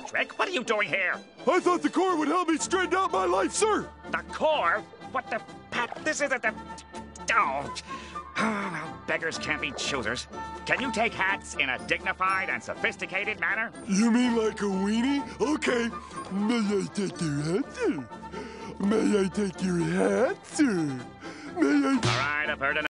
Trick, what are you doing here? I thought the core would help me straighten out my life, sir. The core? What the... Pat, this isn't the... Oh. Well, beggars can't be choosers. Can you take hats in a dignified and sophisticated manner? You mean like a weenie? Okay. May I take your hat, sir? May I take your hat, sir? May I... All right, I've heard enough.